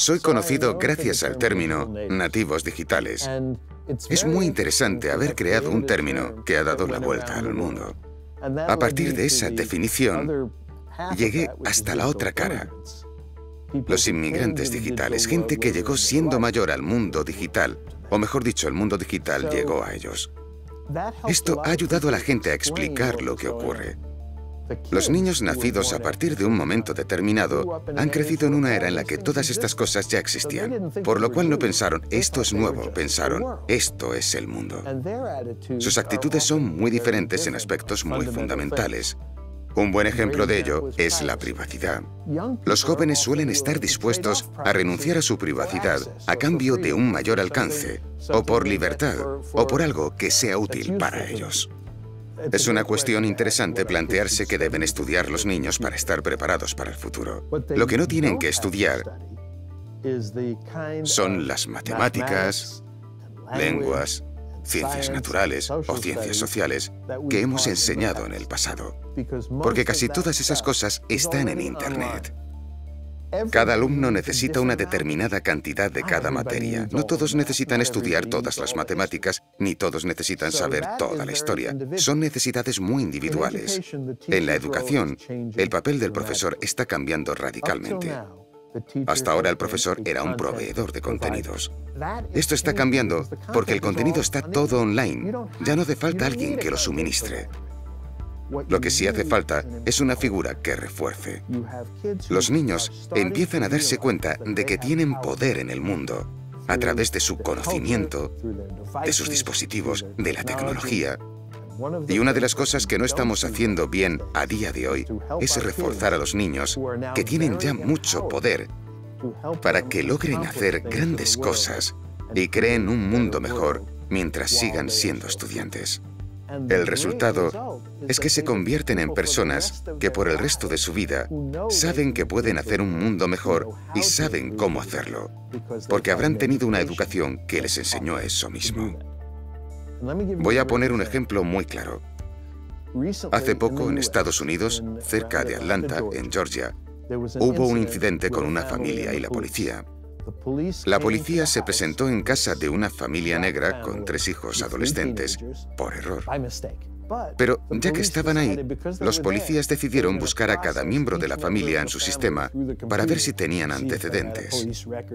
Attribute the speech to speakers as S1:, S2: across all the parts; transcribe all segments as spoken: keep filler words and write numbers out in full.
S1: Soy conocido gracias al término nativos digitales. Es muy interesante haber creado un término que ha dado la vuelta al mundo. A partir de esa definición, llegué hasta la otra cara. Los inmigrantes digitales, gente que llegó siendo mayor al mundo digital, o mejor dicho, el mundo digital llegó a ellos. Esto ha ayudado a la gente a explicar lo que ocurre. Los niños nacidos a partir de un momento determinado han crecido en una era en la que todas estas cosas ya existían, por lo cual no pensaron, esto es nuevo, pensaron, esto es el mundo. Sus actitudes son muy diferentes en aspectos muy fundamentales. Un buen ejemplo de ello es la privacidad. Los jóvenes suelen estar dispuestos a renunciar a su privacidad a cambio de un mayor alcance, o por libertad, o por algo que sea útil para ellos. Es una cuestión interesante plantearse que deben estudiar los niños para estar preparados para el futuro. Lo que no tienen que estudiar son las matemáticas, lenguas, ciencias naturales o ciencias sociales que hemos enseñado en el pasado, porque casi todas esas cosas están en Internet. Cada alumno necesita una determinada cantidad de cada materia. No todos necesitan estudiar todas las matemáticas, ni todos necesitan saber toda la historia. Son necesidades muy individuales. En la educación, el papel del profesor está cambiando radicalmente. Hasta ahora el profesor era un proveedor de contenidos. Esto está cambiando porque el contenido está todo online. Ya no hace falta alguien que lo suministre. Lo que sí hace falta es una figura que refuerce. Los niños empiezan a darse cuenta de que tienen poder en el mundo a través de su conocimiento, de sus dispositivos, de la tecnología. Y una de las cosas que no estamos haciendo bien a día de hoy es reforzar a los niños que tienen ya mucho poder para que logren hacer grandes cosas y creen un mundo mejor mientras sigan siendo estudiantes. El resultado es que se convierten en personas que por el resto de su vida saben que pueden hacer un mundo mejor y saben cómo hacerlo, porque habrán tenido una educación que les enseñó eso mismo. Voy a poner un ejemplo muy claro. Hace poco, en Estados Unidos, cerca de Atlanta, en Georgia, hubo un incidente con una familia y la policía. La policía se presentó en casa de una familia negra con tres hijos adolescentes, por error. Pero ya que estaban ahí, los policías decidieron buscar a cada miembro de la familia en su sistema para ver si tenían antecedentes.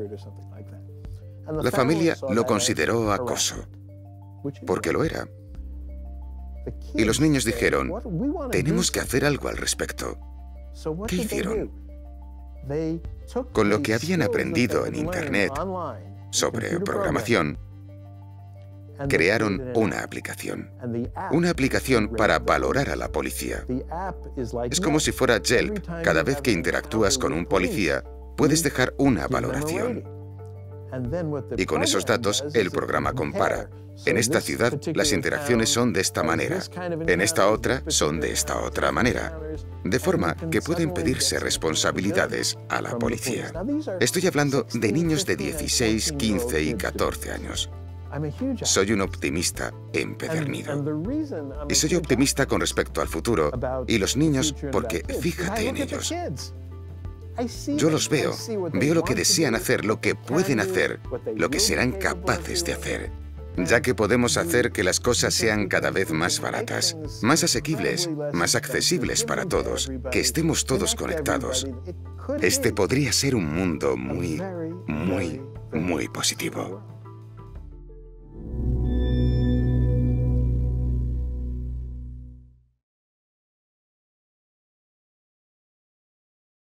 S1: La familia lo consideró acoso, porque lo era. Y los niños dijeron, tenemos que hacer algo al respecto. ¿Qué hicieron? Con lo que habían aprendido en Internet sobre programación, crearon una aplicación. Una aplicación para valorar a la policía. Es como si fuera Yelp. Cada vez que interactúas con un policía, puedes dejar una valoración. Y con esos datos, el programa compara. En esta ciudad, las interacciones son de esta manera. En esta otra, son de esta otra manera. De forma que pueden pedirse responsabilidades a la policía. Estoy hablando de niños de dieciséis, quince y catorce años. Soy un optimista empedernido. Y soy optimista con respecto al futuro y los niños porque fíjate en ellos. Yo los veo, veo lo que desean hacer, lo que pueden hacer, lo que serán capaces de hacer. Ya que podemos hacer que las cosas sean cada vez más baratas, más asequibles, más accesibles para todos, que estemos todos conectados. Este podría ser un mundo muy, muy, muy positivo.